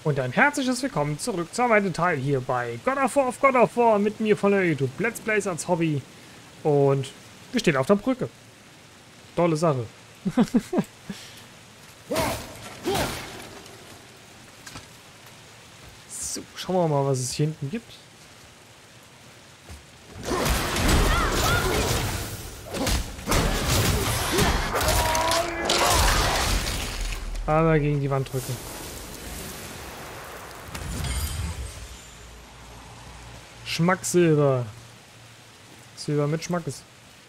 Und ein herzliches Willkommen zurück zum zweiten Teil hier bei God of War auf God of War mit mir von der YouTube Let's Plays als Hobby. Und wir stehen auf der Brücke. Tolle Sache. So, schauen wir mal, was es hier hinten gibt. Aber gegen die Wand drücken. Schmacksilber. Silber mit Schmackes.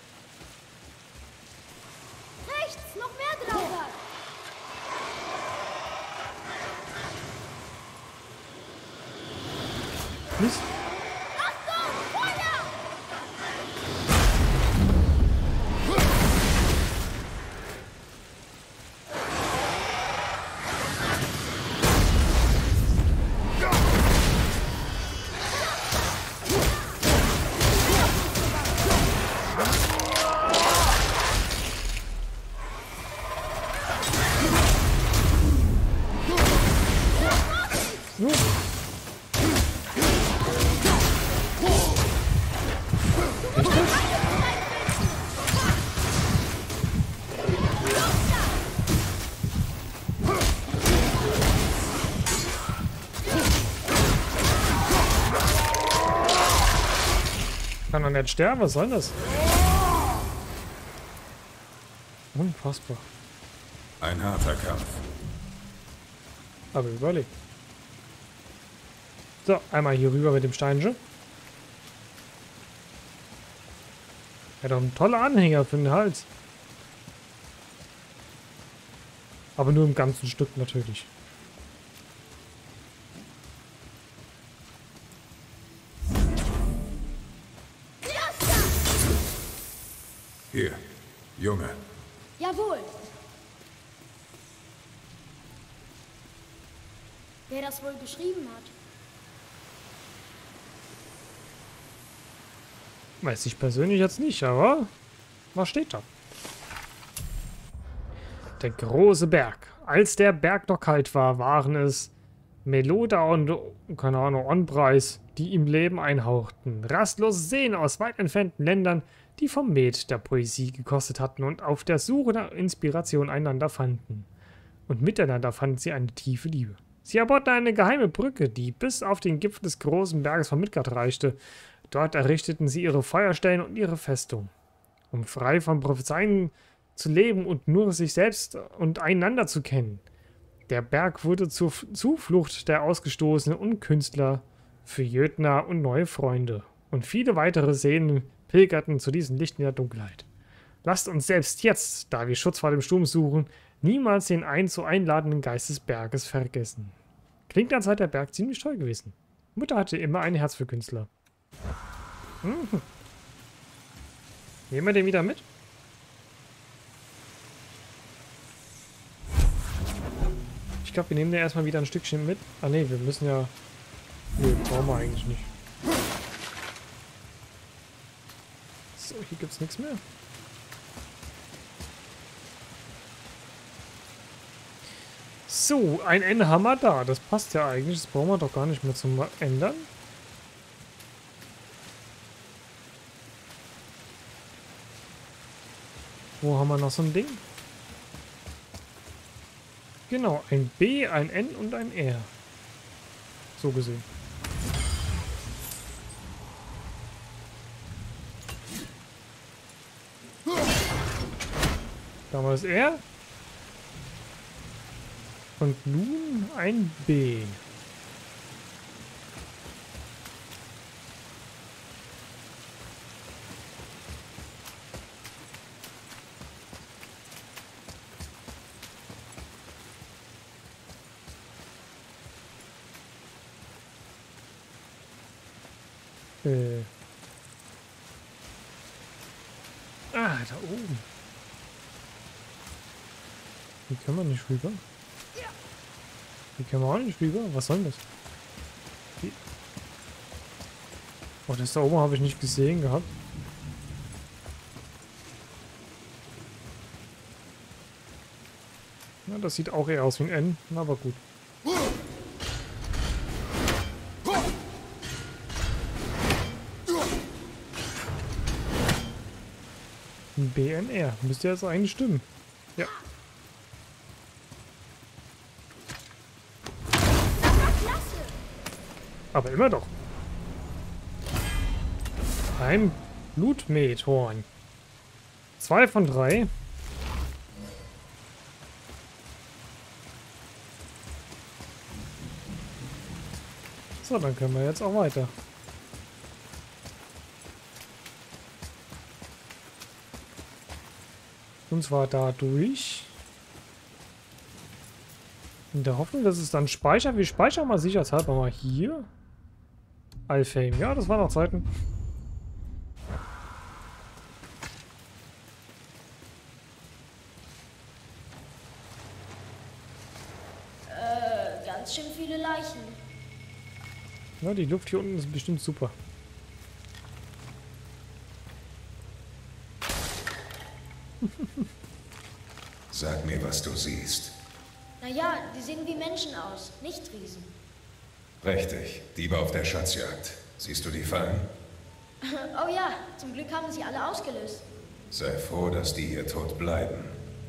Rechts, noch mehr draußen. Mist. Achtung, Feuer! Kann doch nicht sterben, was soll denn das? Unfassbar. Ein harter Kampf. Aber überlegt. So, einmal hier rüber mit dem Steinchen. Ja, doch ein toller Anhänger für den Hals. Aber nur im ganzen Stück natürlich. Hier, Junge. Jawohl. Wer das wohl geschrieben hat? Weiß ich persönlich jetzt nicht, aber was steht da? Der große Berg. Als der Berg noch kalt war, waren es Meloda und, keine Ahnung, Onpreis, die ihm Leben einhauchten. Rastlose Seen aus weit entfernten Ländern, die vom Met der Poesie gekostet hatten und auf der Suche nach Inspiration einander fanden. Und miteinander fanden sie eine tiefe Liebe. Sie erbauten eine geheime Brücke, die bis auf den Gipfel des großen Berges von Midgard reichte. Dort errichteten sie ihre Feuerstellen und ihre Festung. Um frei von Prophezeien zu leben und nur sich selbst und einander zu kennen. Der Berg wurde zur Zuflucht der Ausgestoßenen und Künstler für Jötner und neue Freunde. Und viele weitere Seelen pilgerten zu diesen Lichten der Dunkelheit. Lasst uns selbst jetzt, da wir Schutz vor dem Sturm suchen, niemals den so einladenden Geist des Berges vergessen. Klingt, als sei der Berg ziemlich toll gewesen. Mutter hatte immer ein Herz für Künstler. Mhm. Nehmen wir den wieder mit? Ich glaube, wir nehmen den erstmal wieder ein Stückchen mit. Ah ne, wir müssen ja... Ne, brauchen wir eigentlich nicht. So, hier gibt es nichts mehr. So, ein Ende haben wir da. Das passt ja eigentlich. Das brauchen wir doch gar nicht mehr zum Ändern. Wo haben wir noch so ein Ding? Genau, ein B, ein N und ein R. So gesehen. Da haben wir das R. Und nun ein B. Ah, da oben. Hier können wir nicht rüber. Hier können wir auch nicht rüber. Was soll das? Hier. Oh, das da oben habe ich nicht gesehen gehabt. Na, das sieht auch eher aus wie ein N, aber gut. BNR. Müsste jetzt eigentlich stimmen. Ja. Aber immer doch. Ein Blutmethorn. 2 von 3. So, dann können wir jetzt auch weiter. Und zwar dadurch. In der Hoffnung, dass es dann speichert. Wir speichern mal sicherheitshalber mal hier. Alfheim. Ja, das waren noch Zeiten. Ganz schön viele Leichen. Ja, die Luft hier unten ist bestimmt super. Sag mir, was du siehst. Naja, die sehen wie Menschen aus, nicht Riesen. Richtig, Diebe auf der Schatzjagd. Siehst du die Fallen? Oh ja, zum Glück haben sie alle ausgelöst. Sei froh, dass die hier tot bleiben.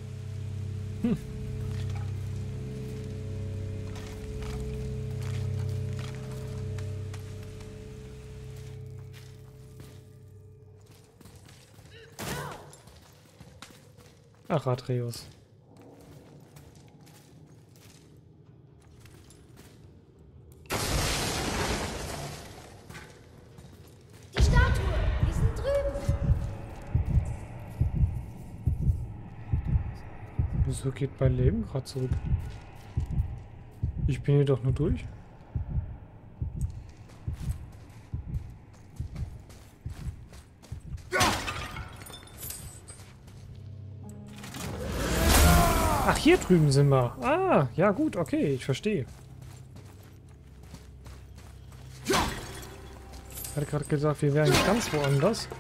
Ach, Atreus. Die Statue, die sind drüben. Wieso geht mein Leben gerade zurück? Ich bin hier doch nur durch. Ach, hier drüben sind wir. Ah, ja gut, okay, ich verstehe. Ich hatte gerade gesagt, wir wären ganz woanders.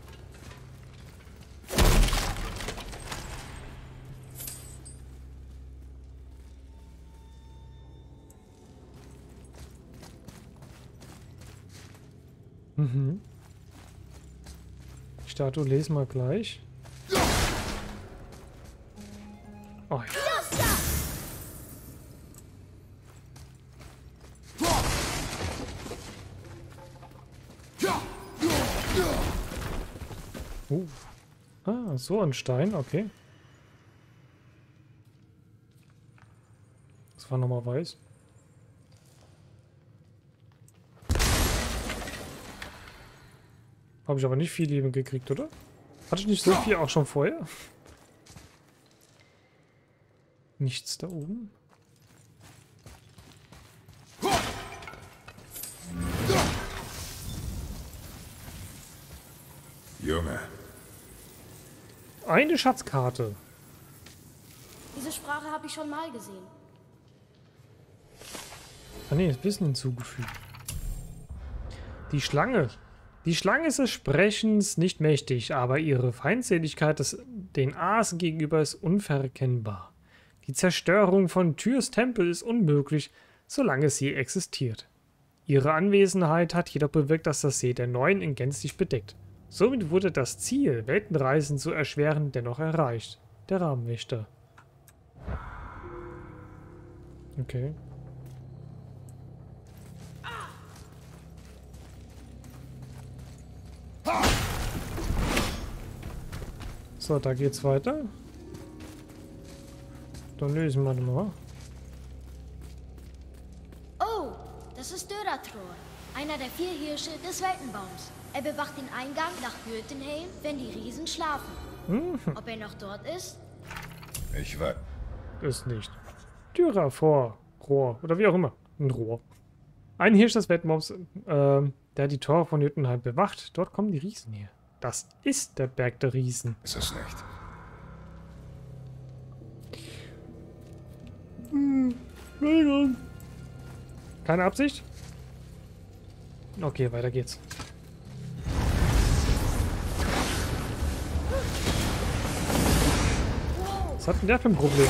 Mhm. Die Statue lesen wir gleich. Oh ja. Ah, so ein Stein, okay. Das war nochmal weiß. Habe ich aber nicht viel Leben gekriegt, oder? Hatte ich nicht so viel auch schon vorher? Nichts da oben. Junge, Eine Schatzkarte. Diese Sprache habe ich schon mal gesehen. Ah ne, ist Wissen hinzugefügt. Die Schlange. Die Schlange ist des Sprechens nicht mächtig, aber ihre Feindseligkeit den Asen gegenüber ist unverkennbar. Die Zerstörung von Tyrs Tempel ist unmöglich, solange sie existiert. Ihre Anwesenheit hat jedoch bewirkt, dass das See der Neuen in gänzlich bedeckt. Somit wurde das Ziel, Weltenreisen zu erschweren, dennoch erreicht. Der Rabenwächter. Okay. So, da geht's weiter. Dann lösen wir den mal. Oh, das ist Döratror, einer der 4 Hirsche des Weltenbaums. Er bewacht den Eingang nach Jotunheim, wenn die Riesen schlafen. Ob er noch dort ist? ich war... Ist nicht. Tyra vor Rohr. Oder wie auch immer. Ein Rohr. Ein Hirsch des Weltenbaums, der die Tore von Jotunheim bewacht. Dort kommen die Riesen her. Das ist der Berg der Riesen. Ist es nicht. Keine Absicht? Okay, weiter geht's. Was hat denn der für ein Problem?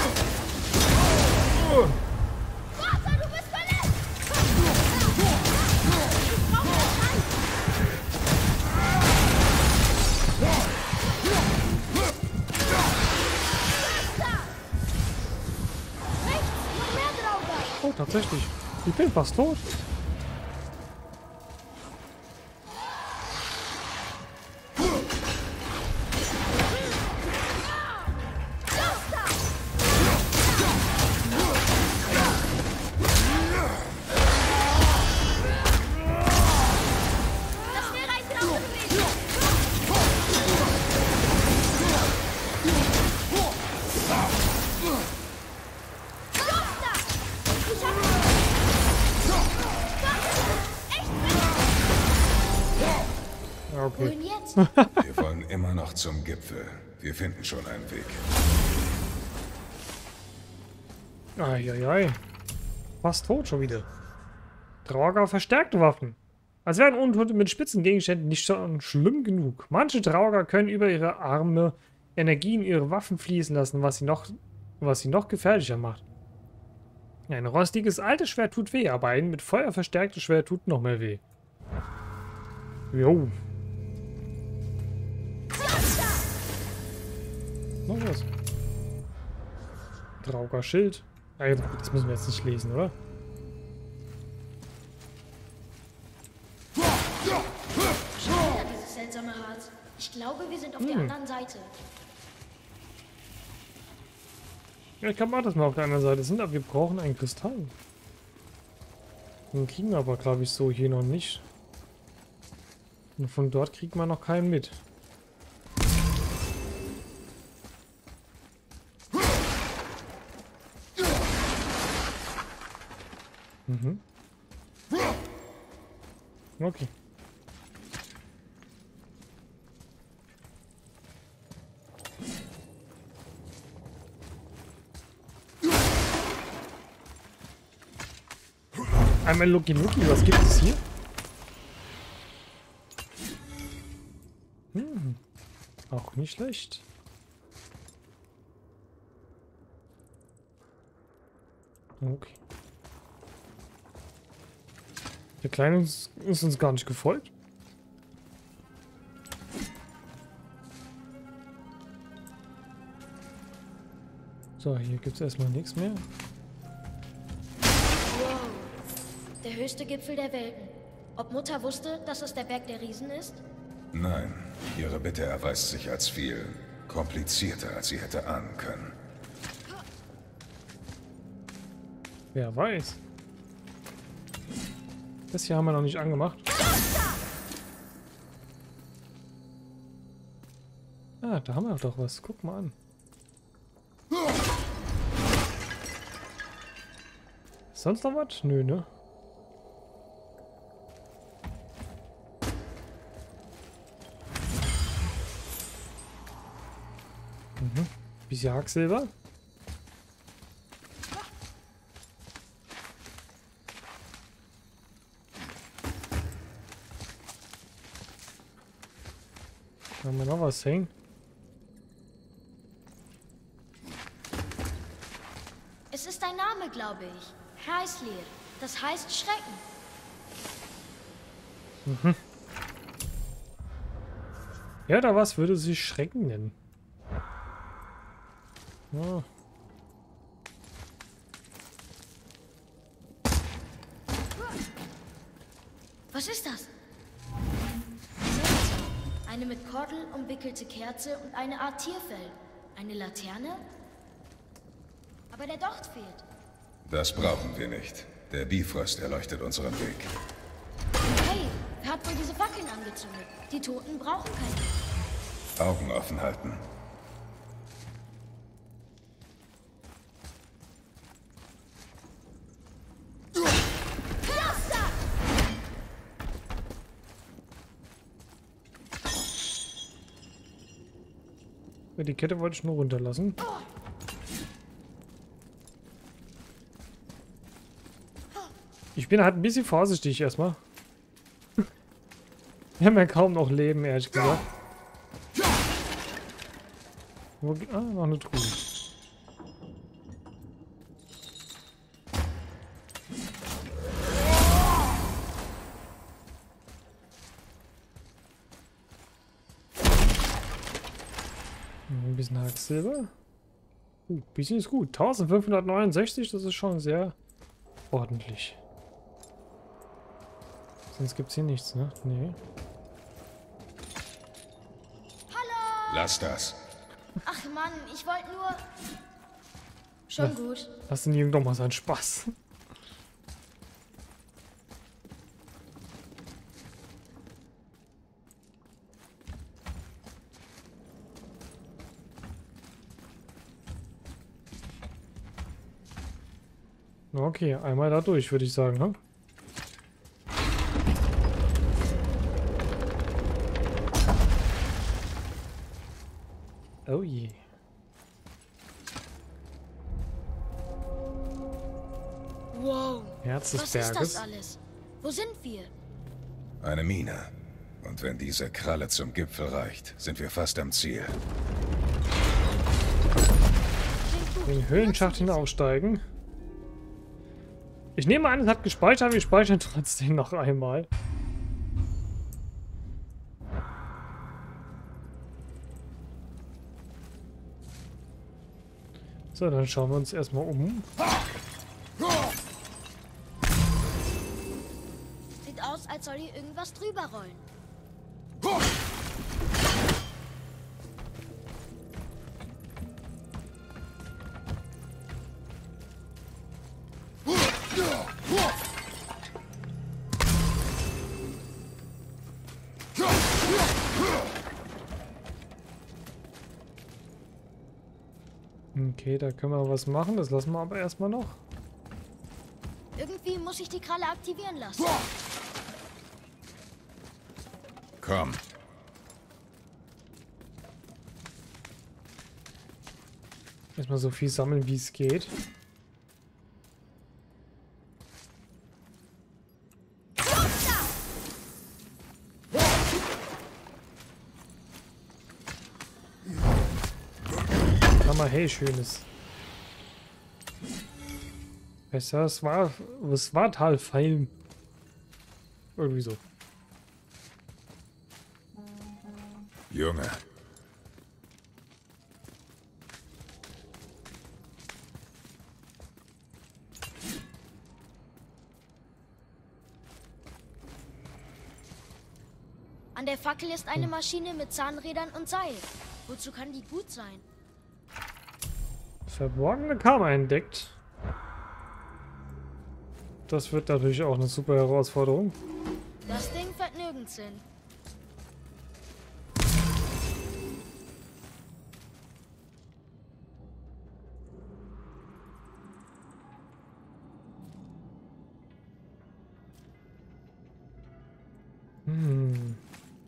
Vater, du bist verletzt! Ich brauche Oh, tatsächlich. Ich bin fast tot. Wohin jetzt? Wir wollen immer noch zum Gipfel. Wir finden schon einen Weg. Eieiei. Fast tot schon wieder. Draugr verstärkte Waffen. Als wären Untote mit spitzen Gegenständen nicht schon schlimm genug. Manche Draugr können über ihre Arme Energie in ihre Waffen fließen lassen, was sie noch gefährlicher macht. Ein rostiges altes Schwert tut weh, aber ein mit Feuer verstärktes Schwert tut noch mehr weh. Jo. Noch was. Draugr Schild. Das müssen wir jetzt nicht lesen, oder? Dieses seltsame Harz. Ich glaube, wir sind auf der anderen Seite. Ja, ich kann mal das mal auf der anderen Seite sind, aber wir brauchen einen Kristall. Den kriegen wir aber, glaube ich, so hier noch nicht. Und von dort kriegt man noch keinen mit. Mhm. Okay. Einmal Lucky Lucky, was gibt es hier? Auch nicht schlecht. Okay. Der Kleine ist uns gar nicht gefolgt. So, hier gibt es erstmal nichts mehr. Wow. Der höchste Gipfel der Welten. Ob Mutter wusste, dass es der Berg der Riesen ist? Nein, Ihre Bitte erweist sich als viel komplizierter, als sie hätte ahnen können. Wer weiß. Das hier haben wir noch nicht angemacht. Ah, da haben wir doch was. Guck mal an. Sonst noch was? Nö, ne? Bisschen Hacksilber. Haben wir noch was hängen? Es ist ein Name, glaube ich. Hraeslir. Das heißt Schrecken. Ja, da was würde sich Schrecken nennen. Oh. Was ist das? Eine mit Kordel umwickelte Kerze und eine Art Tierfell. Eine Laterne? Aber der Docht fehlt. Das brauchen wir nicht. Der Bifrost erleuchtet unseren Weg. Hey, wer hat wohl diese Fackeln angezündet? Die Toten brauchen keine. Augen offen halten. Die Kette wollte ich nur runterlassen. Ich bin halt ein bisschen vorsichtig erstmal. Wir haben ja kaum noch Leben, ehrlich gesagt. Noch eine Truhe. Ein bisschen Hacksilber. Bisschen ist gut. 1569, das ist schon sehr ordentlich. Sonst gibt's hier nichts, ne? Nee. Lass das. Ach Mann, ich wollte nur... Schon gut. Lass den Jungen doch mal seinen Spaß. Okay, einmal da durch, würde ich sagen, ne? Oh je. Wow. Herz des Was Berges. ist das alles? Wo sind wir? Eine Mine. Und wenn diese Kralle zum Gipfel reicht, sind wir fast am Ziel. Klingt gut. Den Höhlenschacht hinaufsteigen. Ich nehme an, es hat gespeichert, wir speichern trotzdem noch einmal. So, dann schauen wir uns erstmal um. Sieht aus, als soll hier irgendwas drüber rollen. Okay, da können wir was machen. Das lassen wir aber erstmal noch. Irgendwie muss ich die Kralle aktivieren lassen. Komm. Erstmal so viel sammeln, wie es geht. Sag mal, hey, schönes. Besser, es war Talfeil. Irgendwie so. Junge. An der Fackel ist eine Maschine mit Zahnrädern und Seil. Wozu kann die gut sein? Verborgene Kammer entdeckt. Das wird natürlich auch eine super Herausforderung. Das Ding fährt nirgends hin. Hm.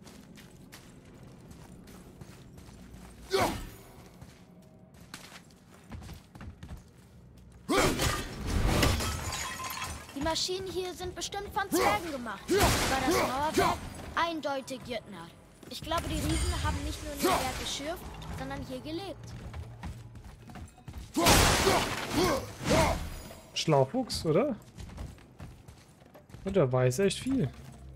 Die Maschinen hier sind bestimmt von Zwergen gemacht. Aber das Mauerwerk eindeutig Jüttner. Ich glaube, die Riesen haben nicht nur in dem Berg geschürft, sondern hier gelebt. Schlaufuchs, oder? Und der weiß echt viel.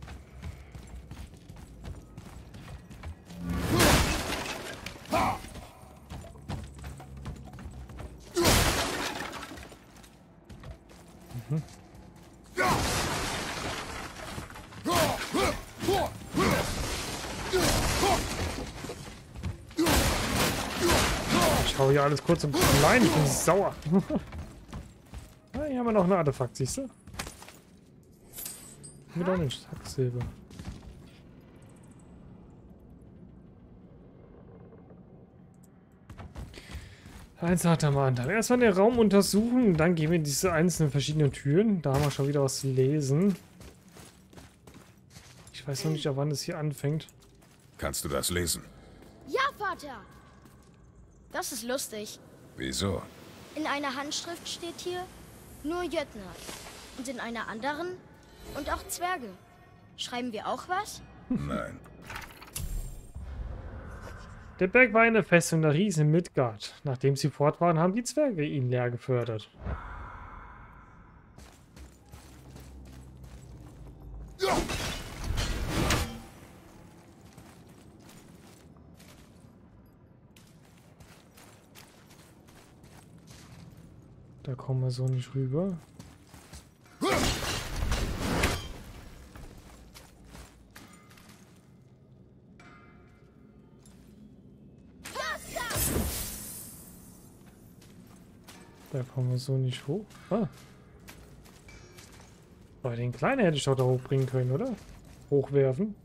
Ich hau hier alles kurz und klein, ich bin sauer. Ah, hier haben wir noch ein Artefakt, siehst du? Mit auch nicht Hacksilber. Eins hat er mal an. Erstmal den Raum untersuchen, dann gehen wir in diese einzelnen verschiedenen Türen. Da haben wir schon wieder was zu lesen. Ich weiß noch nicht, ab wann es hier anfängt. Kannst du das lesen? Ja, Vater! Das ist lustig. Wieso? In einer Handschrift steht hier nur Jötner. Und in einer anderen und auch Zwerge. Schreiben wir auch was? Nein. Der Berg war eine Festung der Riesen in Midgard. Nachdem sie fort waren, haben die Zwerge ihn leer gefördert. Da kommen wir so nicht rüber. Da kommen wir so nicht hoch. Ah. Aber den Kleinen hätte ich doch da hochbringen können, oder? Hochwerfen.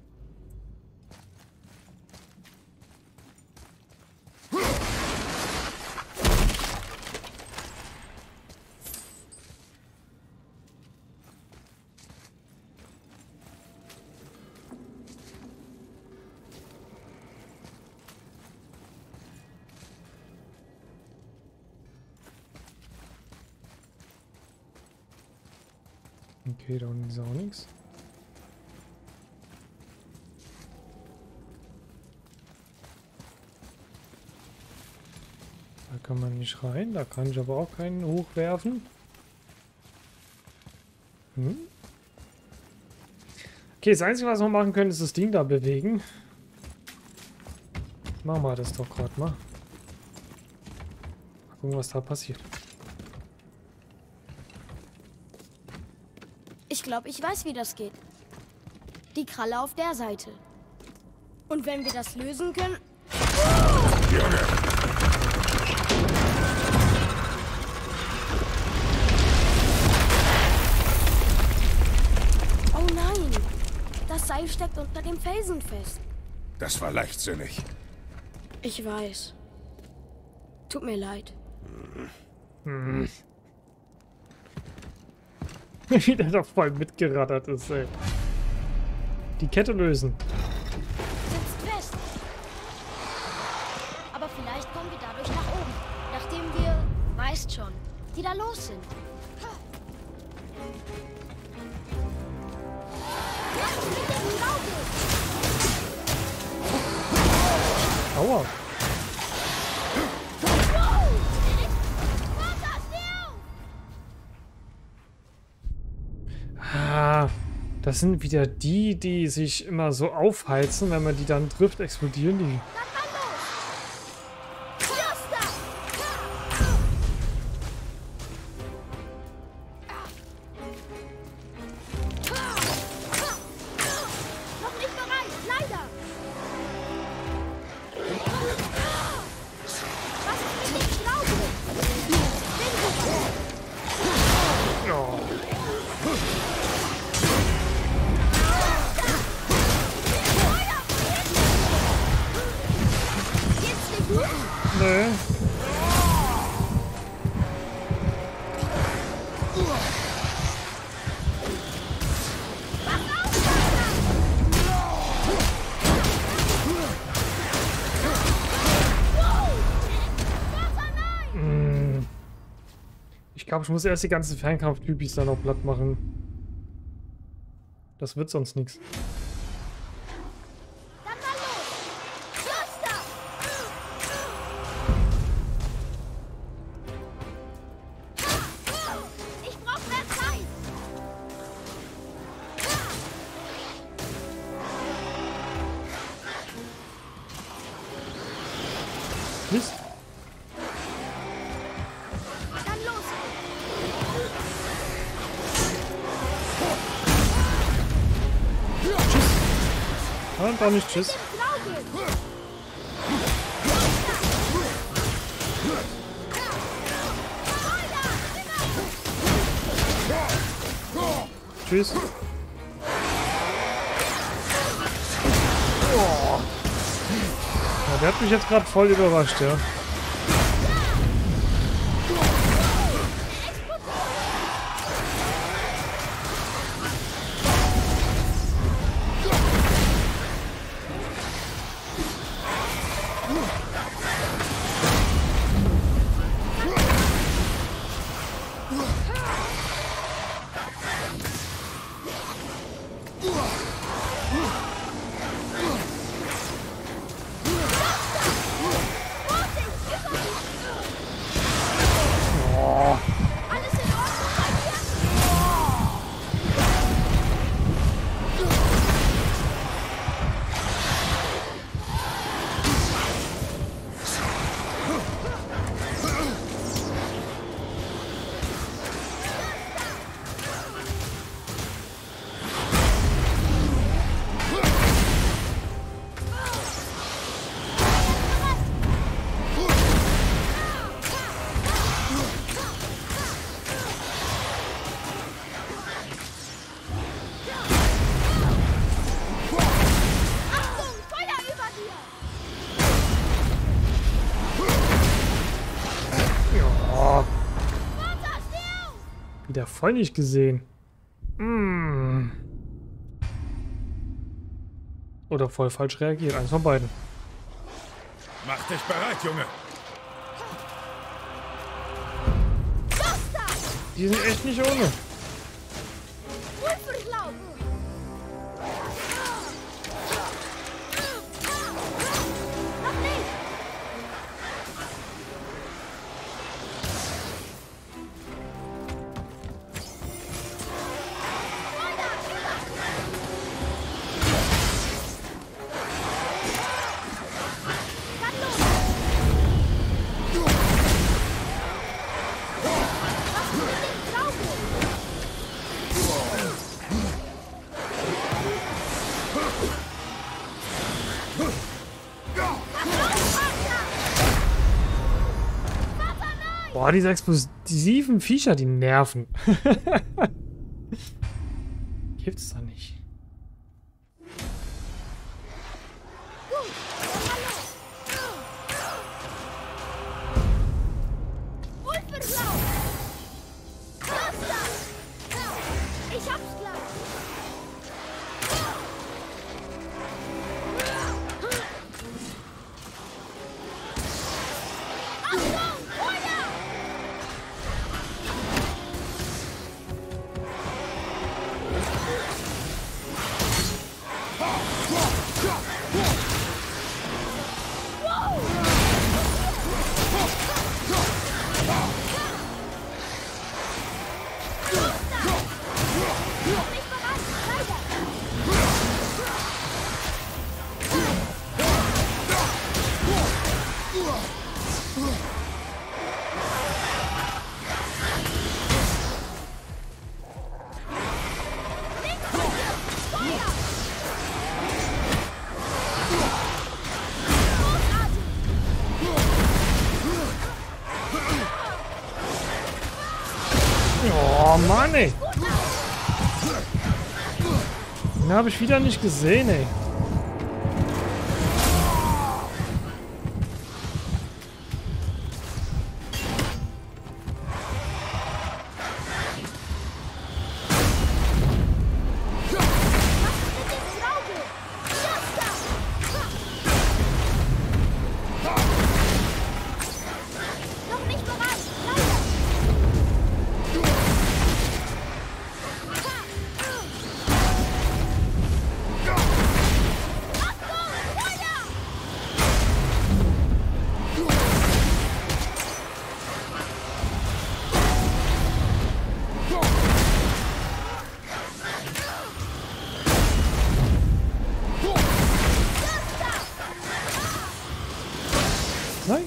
Okay, da unten ist auch nichts. Da kann man nicht rein, da kann ich aber auch keinen hochwerfen. Hm? Okay, das Einzige, was wir machen können, ist das Ding da bewegen. Machen wir das doch gerade mal. Mal gucken, was da passiert. Ich glaube, ich weiß, wie das geht. Die Kralle auf der Seite. Und wenn wir das lösen können... Oh nein! Das Seil steckt unter dem Felsen fest. Das war leichtsinnig. Ich weiß. Tut mir leid. Wie der doch voll mitgerattert ist, ey. Die Kette lösen. Sitzt fest. Aber vielleicht kommen wir dadurch nach oben. Nachdem wir, weißt schon, die da los sind. Aua. Ah, das sind wieder die, die sich immer so aufheizen, wenn man die dann trifft, explodieren die. Noch nicht bereit, leider. Was ist mit dem Schlaufe? Oh. Nö. Ich glaube, ich muss erst die ganzen Fernkampftypis dann auch platt machen. Das wird sonst nichts. Ich brauche mehr Zeit. Mist. Dann los. Und auch nicht tschüss. Tschüss. Oh. Ja, der hat mich jetzt gerade voll überrascht, ja. ja voll nicht gesehen. Oder voll falsch reagiert. Eins von beiden. Mach dich bereit, Junge. Die sind echt nicht ohne. Boah, diese explosiven Viecher, die nerven. Gibt's da nicht. Ich hab's gleich. Oh Mann, ey. Den habe ich wieder nicht gesehen, ey. Nein.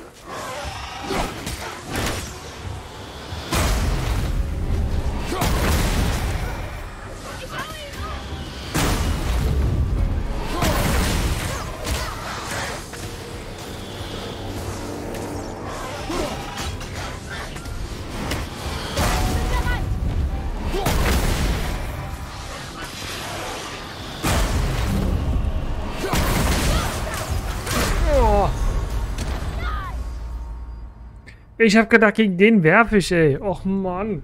Ich hab gedacht, gegen den werfe ich, ey. Och, Mann.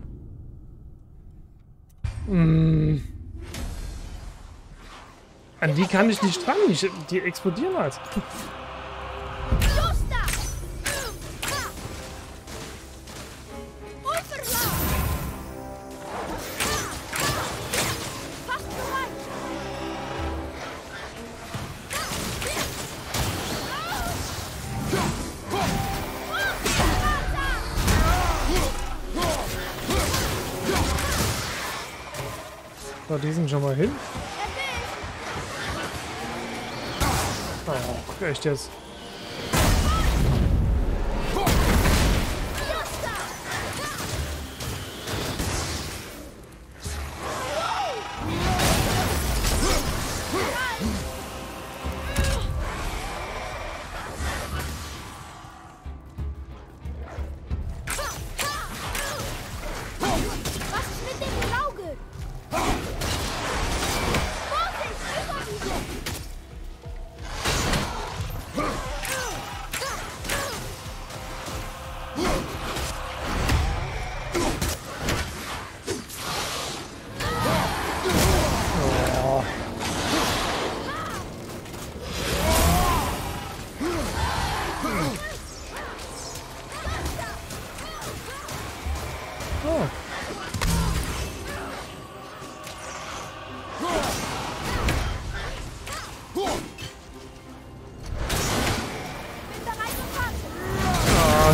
An die kann ich nicht ran. Die explodieren halt. So, die sind schon mal hin. Oh, echt jetzt.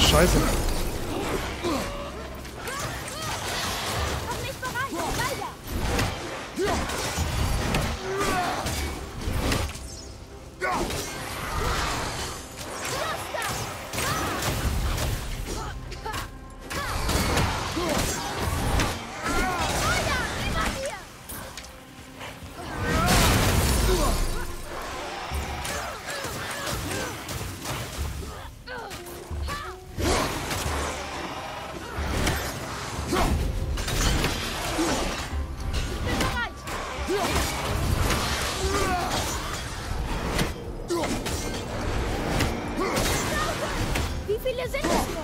scheiße. Wie viele sind es noch?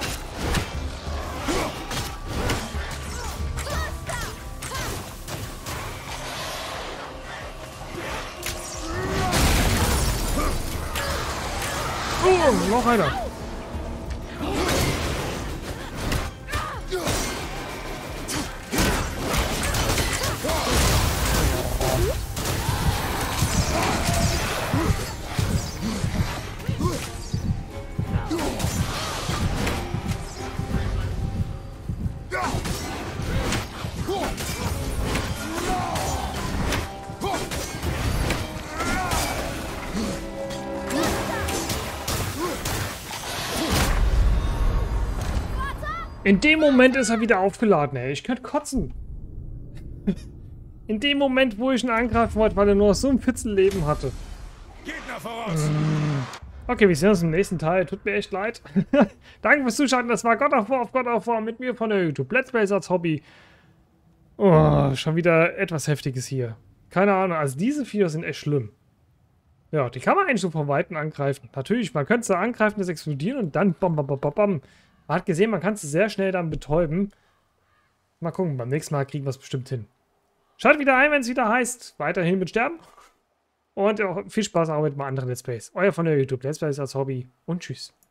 Oh, noch einer. In dem Moment ist er wieder aufgeladen, ey. Ich könnte kotzen. In dem Moment, wo ich ihn angreifen wollte, weil er nur so ein Pitzelleben hatte. Gegner voraus! Okay, wir sehen uns im nächsten Teil. Tut mir echt leid. Danke fürs Zuschauen. Das war God of War auf God of War mit mir von der YouTube Let's Plays als Hobby. Oh, schon wieder etwas Heftiges hier. Keine Ahnung, also diese Viecher sind echt schlimm. Ja, die kann man eigentlich so von Weitem angreifen. Natürlich, man könnte sie angreifen, das explodieren und dann bam, bam, bam, bam, bam. Man hat gesehen, man kann es sehr schnell dann betäuben. Mal gucken, beim nächsten Mal kriegen wir es bestimmt hin. Schaut wieder ein, wenn es wieder heißt, weiterhin mit Sterben. Und viel Spaß auch mit einem anderen Let's Plays. Euer von der YouTube Let's Plays als Hobby und tschüss.